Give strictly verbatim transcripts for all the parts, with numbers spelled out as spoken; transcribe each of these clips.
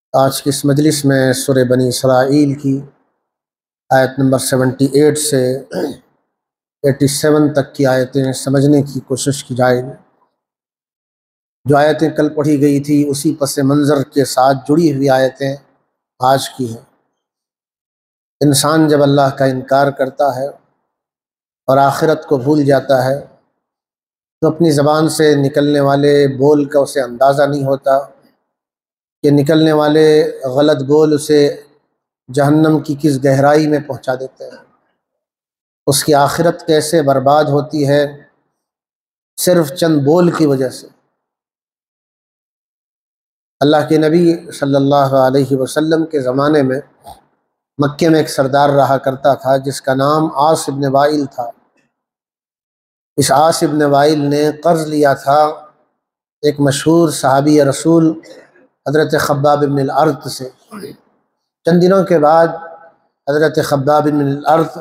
آج کی اس مجلس میں سورہ بنی اسرائیل کی آیت نمبر سیونٹی ایٹ سے ایٹی سیون تک کی آیتیں سمجھنے کی کوشش کی جائے گی۔ جو آیتیں کل پڑھی گئی تھی اسی پس منظر کے ساتھ جڑی ہوئی آیتیں آج کی ہیں۔ انسان جب اللہ کا انکار کرتا ہے اور آخرت کو بھول جاتا ہے تو اپنی زبان سے نکلنے والے بول کا اسے اندازہ نہیں ہوتا کہ نکلنے والے غلط بول اسے جہنم کی کس گہرائی میں پہنچا دیتے ہیں، اس کی آخرت کیسے برباد ہوتی ہے صرف چند بول کی وجہ سے۔ اللہ کے نبی صلی اللہ علیہ وسلم کے زمانے میں مکے میں ایک سردار رہا کرتا تھا جس کا نام عاص بن وائل تھا۔ اس عاص بن وائل نے قرض لیا تھا ایک مشہور صحابی رسول حضرت خباب بن الارت سے۔ چند دنوں کے بعد حضرت خباب بن الارت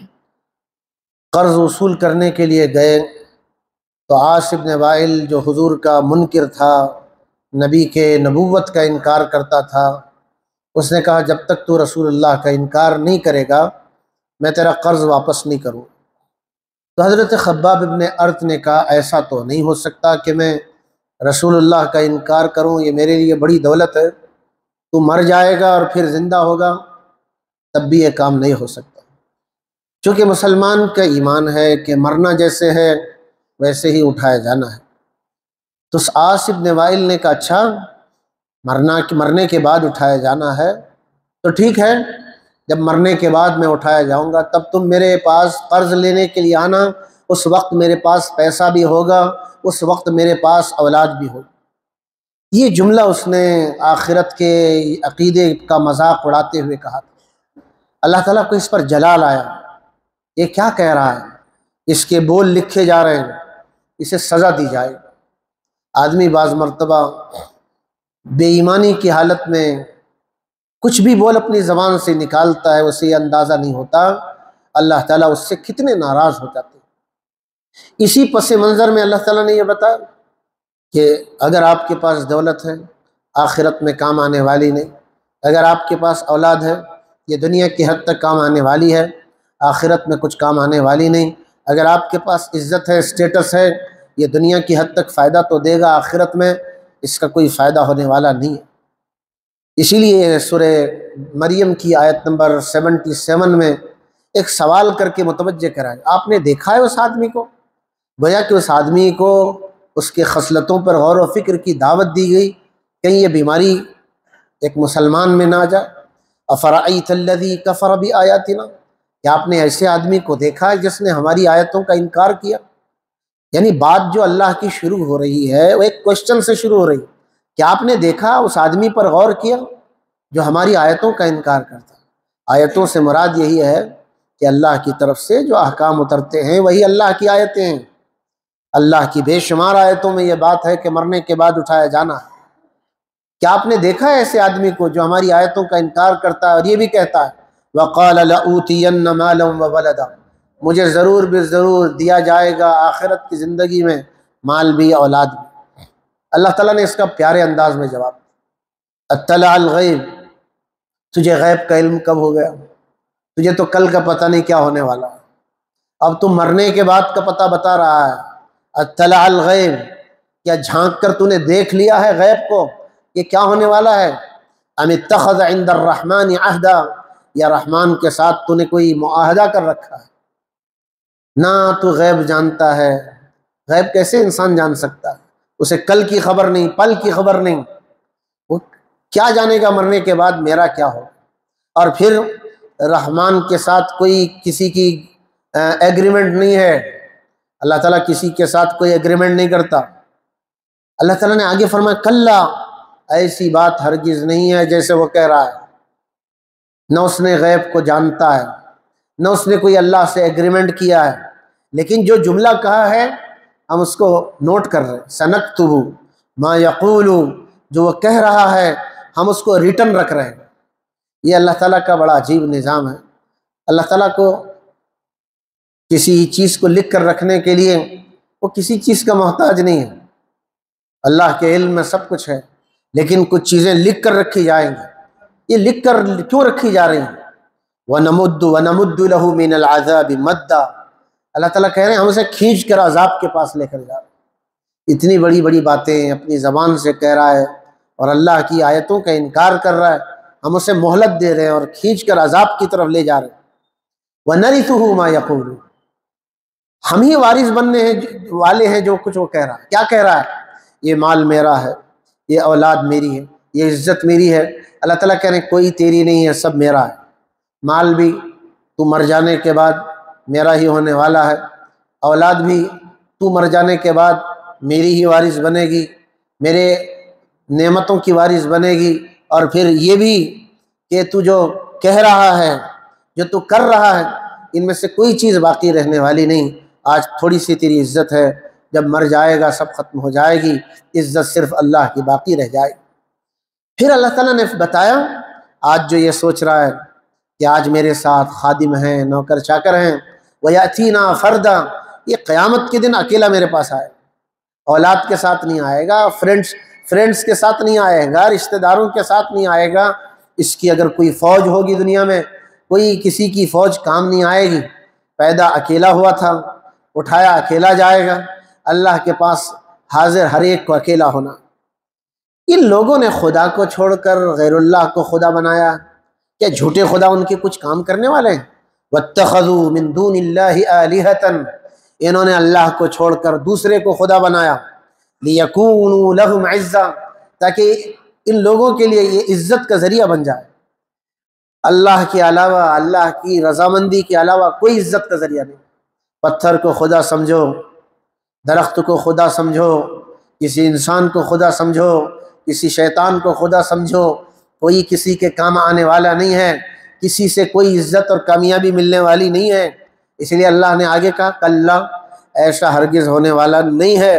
قرض وصول کرنے کے لیے گئے تو عاص بن وائل جو حضور کا منکر تھا، نبی کے نبوت کا انکار کرتا تھا، اس نے کہا جب تک تو رسول اللہ کا انکار نہیں کرے گا میں تیرا قرض واپس نہیں کروں۔ تو حضرت خباب بن ارت نے کہا ایسا تو نہیں ہو سکتا کہ میں رسول اللہ کا انکار کروں، یہ میرے لیے بڑی دولت ہے، تو مر جائے گا اور پھر زندہ ہوگا تب بھی یہ کام نہیں ہو سکتا۔ چونکہ مسلمان کا ایمان ہے کہ مرنا جیسے ہے ویسے ہی اٹھایا جانا ہے۔ تو اس عاص بن وائل نے کہا اچھا مرنا مرنے کے بعد اٹھایا جانا ہے تو ٹھیک ہے، جب مرنے کے بعد میں اٹھایا جاؤں گا تب تم میرے پاس قرض لینے کے لیے آنا، اس وقت میرے پاس پیسہ بھی ہوگا، اس وقت میرے پاس اولاد بھی ہوگی۔ یہ جملہ اس نے آخرت کے عقیدے کا مذاق اڑاتے ہوئے کہا تھا۔ اللہ تعالیٰ کو اس پر جلال آیا، یہ کیا کہہ رہا ہے، اس کے بول لکھے جا رہے ہیں، اسے سزا دی جائے۔ آدمی بعض مرتبہ بے ایمانی کی حالت میں کچھ بھی بول اپنی زبان سے نکالتا ہے، اسے یہ اندازہ نہیں ہوتا اللہ تعالیٰ اس سے کتنے ناراض ہو جاتے ہیں۔ اسی پس منظر میں اللہ تعالیٰ نے یہ بتایا کہ اگر آپ کے پاس دولت ہے آخرت میں کام آنے والی نہیں، اگر آپ کے پاس اولاد ہے یہ دنیا کی حد تک کام آنے والی ہے، آخرت میں کچھ کام آنے والی نہیں، اگر آپ کے پاس عزت ہے، اسٹیٹس ہے، یہ دنیا کی حد تک فائدہ تو دے گا، آخرت میں اس کا کوئی فائدہ ہونے والا نہیں ہے۔ اسی لیے سورہ مریم کی آیت نمبر سیونٹی سیون میں ایک سوال کر کے متوجہ کرائے، آپ نے دیکھا ہے اس آدمی کو؟ گویا کہ اس آدمی کو اس کے خصلتوں پر غور و فکر کی دعوت دی گئی، کہیں یہ بیماری ایک مسلمان میں نہ آ جائے۔ افرأیت الذی کفر بآیاتنا، کیا آپ نے ایسے آدمی کو دیکھا ہے جس نے ہماری آیتوں کا انکار کیا؟ یعنی بات جو اللہ کی شروع ہو رہی ہے وہ ایک کوشچن سے شروع ہو رہی ہے، کیا آپ نے دیکھا اس آدمی پر غور کیا جو ہماری آیتوں کا انکار کرتا ہے؟ آیتوں سے مراد یہی ہے کہ اللہ کی طرف سے جو احکام اترتے ہیں وہی اللہ کی آیتیں ہیں۔ اللہ کی بے شمار آیتوں میں یہ بات ہے کہ مرنے کے بعد اٹھایا جانا ہے۔ کیا آپ نے دیکھا ہے ایسے آدمی کو جو ہماری آیتوں کا انکار کرتا ہے اور یہ بھی کہتا ہے وَقَالَ لَأُوتِيَنَّ مَالًا وَوَلَدًا، مجھے ضرور بے ضرور دیا جائے گا آخرت کی زندگی میں مال بھی اولاد بھی۔ اللہ تعالیٰ نے اس کا پیارے انداز میں جواب دیا، اطلع الغیب، تجھے غیب کا علم کب ہو گیا؟ تجھے تو کل کا پتہ نہیں کیا ہونے والا ہے، اب تم مرنے کے بعد کا پتہ بتا رہا ہے۔ اطلع الغیب، کیا جھانک کر تو نے دیکھ لیا ہے غیب کو یہ کیا ہونے والا ہے؟ ام اتخذ عند الرحمن عہدا، یا رحمان کے ساتھ تو نے کوئی معاہدہ کر رکھا ہے؟ نہ تو غیب جانتا ہے، غیب کیسے انسان جان سکتا ہے؟ اسے کل کی خبر نہیں، پل کی خبر نہیں، وہ کیا جانے گا مرنے کے بعد میرا کیا ہو؟ اور پھر رحمان کے ساتھ کوئی کسی کی ایگریمنٹ نہیں ہے، اللہ تعالیٰ کسی کے ساتھ کوئی ایگریمنٹ نہیں کرتا۔ اللہ تعالیٰ نے آگے فرمایا کلا، ایسی بات ہرگز نہیں ہے جیسے وہ کہہ رہا ہے، نہ اس نے غیب کو جانتا ہے، نہ اس نے کوئی اللہ سے ایگریمنٹ کیا ہے، لیکن جو جملہ کہا ہے ہم اس کو نوٹ کر رہے ہیں، سنکتب ما یقول، جو وہ کہہ رہا ہے ہم اس کو ریٹن رکھ رہے ہیں۔ یہ اللہ تعالیٰ کا بڑا عجیب نظام ہے۔ اللہ تعالیٰ کو کسی چیز کو لکھ کر رکھنے کے لیے وہ کسی چیز کا محتاج نہیں ہے، اللہ کے علم میں سب کچھ ہے، لیکن کچھ چیزیں لکھ کر رکھی جائیں گی۔ یہ لکھ کر کیوں رکھی جا رہی ہیں؟ وَنَمُدُّ وَنَمُدُّ لَهُ مِنَ الْعَذَابِ مَدًّا، اللہ تعالیٰ کہہ رہے ہیں ہم اسے کھینچ کر عذاب کے پاس لے کر جا رہے ہیں۔ اتنی بڑی بڑی باتیں اپنی زبان سے کہہ رہا ہے اور اللہ کی آیتوں کا انکار کر رہا ہے، ہم اسے مہلت دے رہے ہیں اور کھینچ کر عذاب کی طرف لے جا رہے ہیں۔ وَنَرِثُهُ مَا يَقُولُ، ہم ہی وارث بننے ہیں والے ہیں جو کچھ وہ کہہ رہا ہے۔ کیا کہہ رہا ہے؟ یہ مال میرا ہے، یہ اولاد میری ہے، یہ عزت میری ہے۔ اللہ تعالیٰ کہہ رہے ہیں کوئی تیری نہیں ہے، سب میرا ہے۔ مال بھی تو مر جانے کے بعد میرا ہی ہونے والا ہے، اولاد بھی تو مر جانے کے بعد میری ہی وارث بنے گی، میرے نعمتوں کی وارث بنے گی، اور پھر یہ بھی کہ تو جو کہہ رہا ہے، جو تو کر رہا ہے، ان میں سے کوئی چیز باقی رہنے والی نہیں۔ آج تھوڑی سی تیری عزت ہے، جب مر جائے گا سب ختم ہو جائے گی، عزت صرف اللہ کی باقی رہ جائے گی۔ پھر اللہ تعالیٰ نے بتایا آج جو یہ سوچ رہا ہے کہ آج میرے ساتھ خادم ہیں، نوکر چاکر ہیں، وَيَأْتِينَا فَرْدًا، یہ قیامت کے دن اکیلا میرے پاس آئے، اولاد کے ساتھ نہیں آئے گا، فرینڈس فرینڈس کے ساتھ نہیں آئے گا، رشتہ داروں کے ساتھ نہیں آئے گا۔ اس کی اگر کوئی فوج ہوگی دنیا میں، کوئی کسی کی فوج کام نہیں آئے گی۔ پیدا اکیلا ہوا تھا، اٹھایا اکیلا جائے گا۔ اللہ کے پاس حاضر ہر ایک کو اکیلا ہونا۔ ان لوگوں نے خدا کو چھوڑ کر غیر اللہ کو خدا بنایا، کیا جھوٹے خدا ان کے کچھ کام کرنے والے ہیں؟ وَاتَّخَذُوا مِن دُونِ اللَّهِ آلِهَةً، انہوں نے اللہ کو چھوڑ کر دوسرے کو خدا بنایا۔ لِيَكُونُوا لَهُمْ عِزًّا، تاکہ ان لوگوں کے لیے یہ عزت کا ذریعہ بن جائے۔ اللہ کے علاوہ، اللہ کی رضامندی کے علاوہ کوئی عزت کا ذریعہ نہیں۔ پتھر کو خدا سمجھو، درخت کو خدا سمجھو، کسی انسان کو خدا سمجھو، کسی شیطان کو خدا سمجھو، کوئی کسی کے کام آنے والا نہیں ہے، کسی سے کوئی عزت اور کامیابی ملنے والی نہیں ہے۔ اس لیے اللہ نے آگے کہا کلا، ایسا ہرگز ہونے والا نہیں ہے۔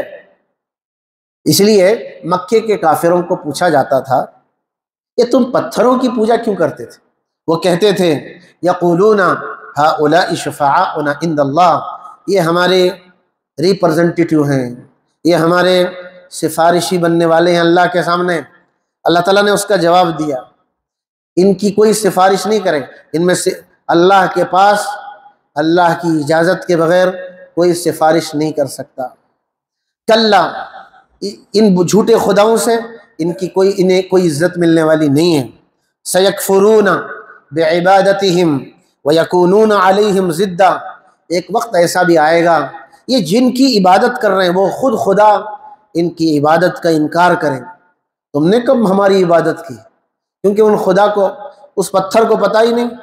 اس لیے مکے کے کافروں کو پوچھا جاتا تھا کہ تم پتھروں کی پوجا کیوں کرتے تھے؟ وہ کہتے تھے یقولون ہؤلاء شفعاؤنا عند اللہ، یہ ہمارے ریپرزنٹیٹیو ہیں، یہ ہمارے سفارشی بننے والے ہیں اللہ کے سامنے۔ اللہ تعالیٰ نے اس کا جواب دیا ان کی کوئی سفارش نہیں کرے، ان میں سے اللہ کے پاس اللہ کی اجازت کے بغیر کوئی سفارش نہیں کر سکتا۔ کلا، ان جھوٹے خداؤں سے ان کی کوئی انہیں کوئی عزت ملنے والی نہیں ہے۔ سیکفرون بعبادتہم ویکونون علیہم ضدا، ایک وقت ایسا بھی آئے گا یہ جن کی عبادت کر رہے ہیں وہ خود خدا ان کی عبادت کا انکار کریں، تم نے کب ہماری عبادت کی؟ کیونکہ ان خدا کو، اس پتھر کو پتہ ہی نہیں۔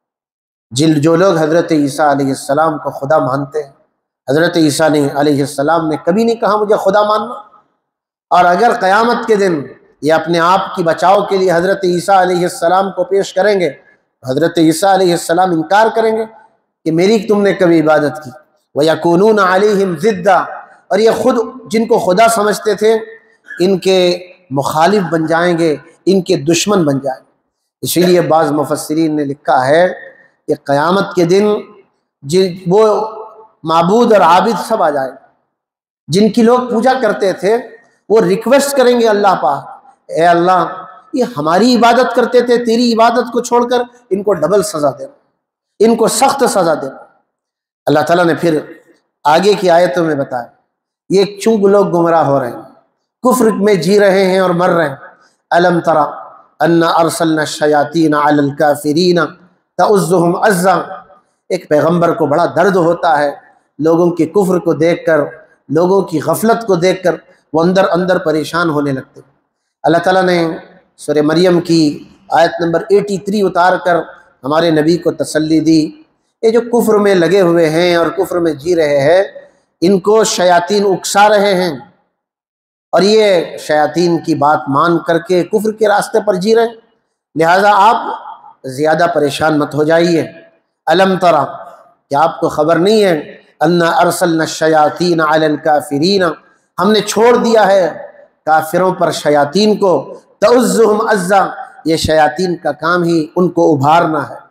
جن جو لوگ حضرت عیسیٰ علیہ السلام کو خدا مانتے ہیں، حضرت عیسیٰ نے علیہ السلام نے کبھی نہیں کہا مجھے خدا ماننا، اور اگر قیامت کے دن یہ اپنے آپ کی بچاؤ کے لیے حضرت عیسیٰ علیہ السلام کو پیش کریں گے، حضرت عیسیٰ علیہ السلام انکار کریں گے کہ میری تم نے کبھی عبادت کی۔ وَيَكُونُونَ عَلَيْهِمْ ضِدًّا، اور یہ خود جن کو خدا سمجھتے تھے ان کے مخالف بن جائیں گے، ان کے دشمن بن جائیں گے۔ اسی لیے بعض مفسرین نے لکھا ہے کہ قیامت کے دن جن وہ معبود اور عابد سب آ جائیں گے، جن کی لوگ پوجا کرتے تھے وہ ریکویسٹ کریں گے اللہ پاک، اے اللہ یہ ہماری عبادت کرتے تھے، تیری عبادت کو چھوڑ کر ان کو ڈبل سزا دے، ان کو سخت سزا دے۔ اللہ تعالیٰ نے پھر آگے کی آیتوں میں بتایا یہ چونکہ لوگ گمراہ ہو رہے ہیں، کفر میں جی رہے ہیں اور مر رہے ہیں۔ الم تری انا ارسلنا الشیاطین علی الکافرین تعزهم عزا، ایک پیغمبر کو بڑا درد ہوتا ہے لوگوں کے کفر کو دیکھ کر، لوگوں کی غفلت کو دیکھ کر وہ اندر اندر پریشان ہونے لگتے۔ اللہ تعالیٰ نے سورہ مریم کی آیت نمبر ترانوے اتار کر ہمارے نبی کو تسلی دی، یہ جو کفر میں لگے ہوئے ہیں اور کفر میں جی رہے ہیں ان کو شیاطین اکسا رہے ہیں، اور یہ شیاطین کی بات مان کر کے کفر کے راستے پر جی رہے ہیں، لہٰذا آپ زیادہ پریشان مت ہو جائیے۔ الم تری، کیا آپ کو خبر نہیں ہے انا ارسلنا الشیاطین علی الکافرین، ہم نے چھوڑ دیا ہے کافروں پر شیاطین کو، تعزهم عزا، یہ شیاطین کا کام ہی ان کو ابھارنا ہے۔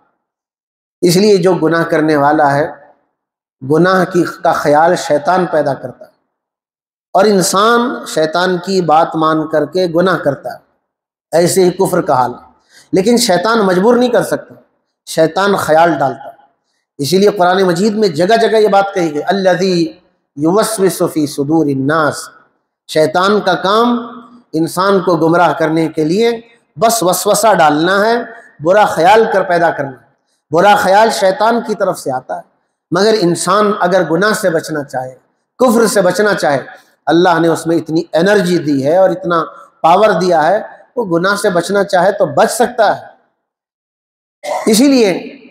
اس لیے جو گناہ کرنے والا ہے گناہ کی کا خیال شیطان پیدا کرتا ہے، اور انسان شیطان کی بات مان کر کے گناہ کرتا ہے۔ ایسے ہی کفر کا حال. لیکن شیطان مجبور نہیں کر سکتا، شیطان خیال ڈالتا. اسی لیے قرآن مجید میں جگہ جگہ یہ بات کہی گئی، الذی یوسوس فی صدور الناس. شیطان کا کام انسان کو گمراہ کرنے کے لیے بس وسوسہ ڈالنا ہے، برا خیال کر پیدا کرنا. برا خیال شیطان کی طرف سے آتا ہے، مگر انسان اگر گناہ سے بچنا چاہے، کفر سے بچنا چاہے، اللہ نے اس میں اتنی انرجی دی ہے اور اتنا پاور دیا ہے، وہ گناہ سے بچنا چاہے تو بچ سکتا ہے. اسی لیے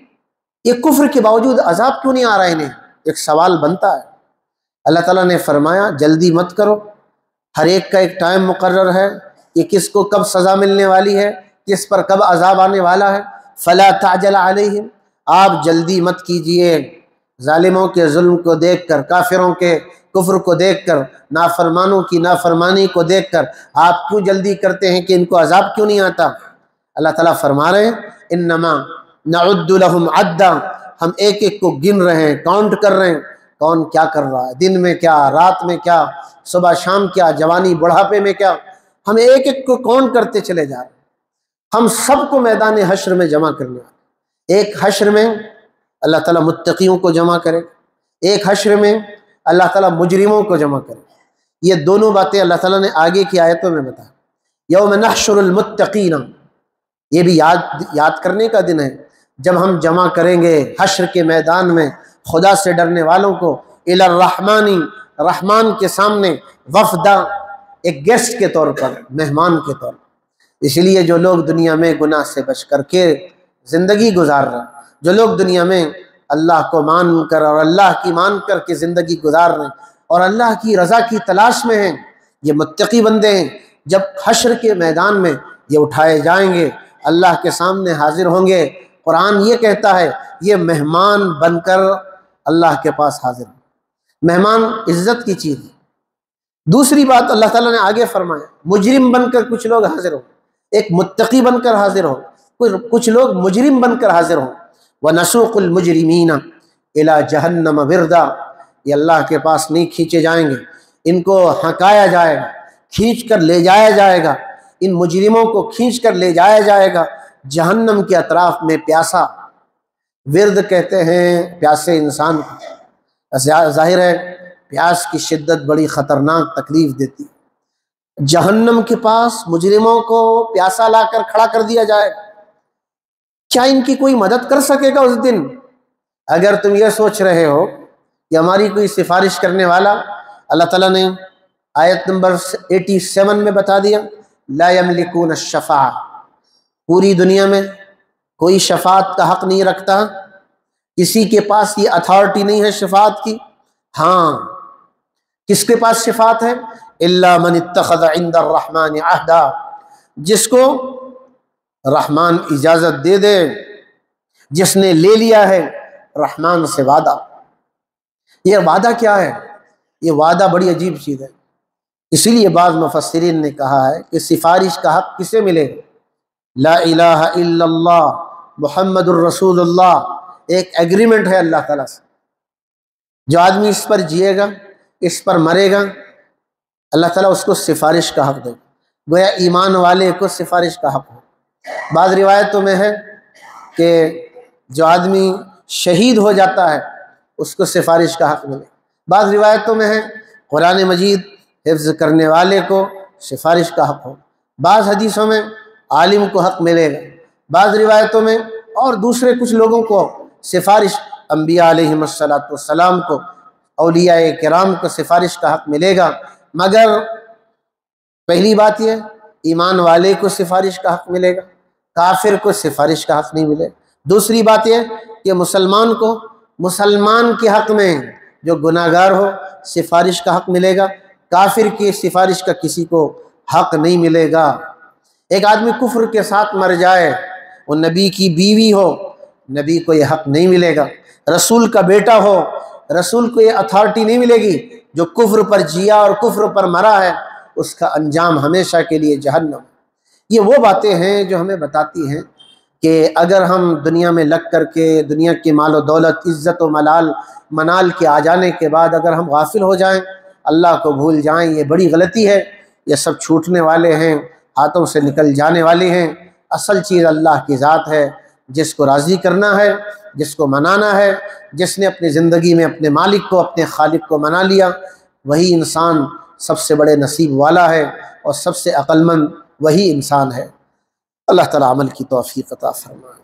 یہ کفر کے باوجود عذاب کیوں نہیں آ رہا انہیں؟ ایک سوال بنتا ہے. اللہ تعالیٰ نے فرمایا جلدی مت کرو، ہر ایک کا ایک ٹائم مقرر ہے کہ کس کو کب سزا ملنے والی ہے، کس پر کب عذاب آنے والا ہے. فلا تعجل علیہم، آپ جلدی مت کیجئے ظالموں کے ظلم کو دیکھ کر، کافروں کے کفر کو دیکھ کر، نافرمانوں کی نافرمانی کو دیکھ کر آپ کیوں جلدی کرتے ہیں کہ ان کو عذاب کیوں نہیں آتا؟ اللہ تعالیٰ فرما رہے ہیں انما نعد لہم عدا، ہم ایک ایک کو گن رہے ہیں، کاؤنٹ کر رہے ہیں، کون کیا کر رہا ہے، دن میں کیا، رات میں کیا، صبح شام کیا، جوانی بڑھاپے میں کیا، ہم ایک ایک کو کاؤنٹ کرتے چلے جا رہے ہیں. ہم سب کو میدان حشر میں جمع کرنے والے. ایک حشر میں اللہ تعالیٰ متقیوں کو جمع کرے، ایک حشر میں اللہ تعالیٰ مجرموں کو جمع کرے. یہ دونوں باتیں اللہ تعالیٰ نے آگے کی آیتوں میں بتایا. یوم نحشر المتقین، یہ بھی یاد یاد کرنے کا دن ہے جب ہم جمع کریں گے حشر کے میدان میں خدا سے ڈرنے والوں کو الی الرحمن، رحمان کے سامنے، وفدا، ایک گیسٹ کے طور پر، مہمان کے طور پر. اسی لیے جو لوگ دنیا میں گناہ سے بچ کر کے زندگی گزار رہے ہیں، جو لوگ دنیا میں اللہ کو مان کر اور اللہ کی مان کر کے زندگی گزار رہے ہیں اور اللہ کی رضا کی تلاش میں ہیں، یہ متقی بندے ہیں. جب حشر کے میدان میں یہ اٹھائے جائیں گے، اللہ کے سامنے حاضر ہوں گے، قرآن یہ کہتا ہے یہ مہمان بن کر اللہ کے پاس حاضر ہیں. مہمان عزت کی چیز ہے. دوسری بات اللہ تعالیٰ نے آگے فرمایا مجرم بن کر کچھ لوگ حاضر ہوں، ایک متقی بن کر حاضر ہوں، کچھ لوگ مجرم بن کر حاضر ہوں. وَنَسُوقُ الْمُجْرِمِينَ إِلَى جَهَنَّمَ وِرْدًا، یہ اللہ کے پاس نہیں کھینچے جائیں گے، ان کو ہنکایا جائے گا، کھینچ کر لے جایا جائے گا. ان مجرموں کو کھینچ کر لے جایا جائے گا جہنم کے اطراف میں پیاسا. ورد کہتے ہیں پیاسے انسان کو. ظاہر ہے پیاس کی شدت بڑی خطرناک تکلیف دیتی. جہنم کے پاس مجرموں کو پیاسا لا کر کھڑا کر دیا جائے گا. کیا ان کی کوئی مدد کر سکے گا اس دن؟ اگر تم یہ سوچ رہے ہو کہ ہماری کوئی سفارش کرنے والا، اللہ تعالیٰ نے آیت نمبر ساٹھ میں بتا دیا لا یملکون الشفاعہ، پوری دنیا میں کوئی شفاعت کا حق نہیں رکھتا، کسی کے پاس یہ اتھارٹی نہیں ہے شفاعت کی. ہاں کس کے پاس شفاعت ہے؟ الا من اتخذ عند الرحمن عہدا، جس کو رحمان اجازت دے دے، جس نے لے لیا ہے رحمان سے وعدہ. یہ وعدہ کیا ہے؟ یہ وعدہ بڑی عجیب چیز ہے. اسی لیے بعض مفسرین نے کہا ہے کہ سفارش کا حق کسے ملے؟ لا الہ الا اللہ محمد الرسول اللہ، ایک ایگریمنٹ ہے اللہ تعالیٰ سے. جو آدمی اس پر جیے گا، اس پر مرے گا، اللہ تعالیٰ اس کو سفارش کا حق دے. گویا ایمان والے کو سفارش کا حق ہو. بعض روایتوں میں ہے کہ جو آدمی شہید ہو جاتا ہے اس کو سفارش کا حق ملے. بعض روایتوں میں ہے قرآن مجید حفظ کرنے والے کو سفارش کا حق ہو. بعض حدیثوں میں عالم کو حق ملے گا. بعض روایتوں میں اور دوسرے کچھ لوگوں کو سفارش، انبیاء علیہم الصلاۃ والسلام کو، اولیاء کرام کو سفارش کا حق ملے گا. مگر پہلی بات یہ ایمان والے کو سفارش کا حق ملے گا، کافر کو سفارش کا حق نہیں ملے. دوسری بات یہ کہ مسلمان کو مسلمان کے حق میں جو گناہ گار ہو سفارش کا حق ملے گا، کافر کی سفارش کا کسی کو حق نہیں ملے گا. ایک آدمی کفر کے ساتھ مر جائے، وہ نبی کی بیوی ہو، نبی کو یہ حق نہیں ملے گا. رسول کا بیٹا ہو، رسول کو یہ اتھارٹی نہیں ملے گی. جو کفر پر جیا اور کفر پر مرا ہے اس کا انجام ہمیشہ کے لیے جہنم. یہ وہ باتیں ہیں جو ہمیں بتاتی ہیں کہ اگر ہم دنیا میں لگ کر کے دنیا کے مال و دولت، عزت و ملال منال کے آ جانے کے بعد اگر ہم غافل ہو جائیں، اللہ کو بھول جائیں، یہ بڑی غلطی ہے. یہ سب چھوٹنے والے ہیں، ہاتھوں سے نکل جانے والے ہیں۔ اصل چیز اللہ کی ذات ہے، جس کو راضی کرنا ہے، جس کو منانا ہے، جس نے اپنی زندگی میں اپنے مالک کو، اپنے خالق کو منا لیا، وہی انسان سب سے بڑے نصیب والا ہے، اور سب سے عقل مند وہی انسان ہے۔ اللہ تعالیٰ عمل کی توفیق عطا فرمائے۔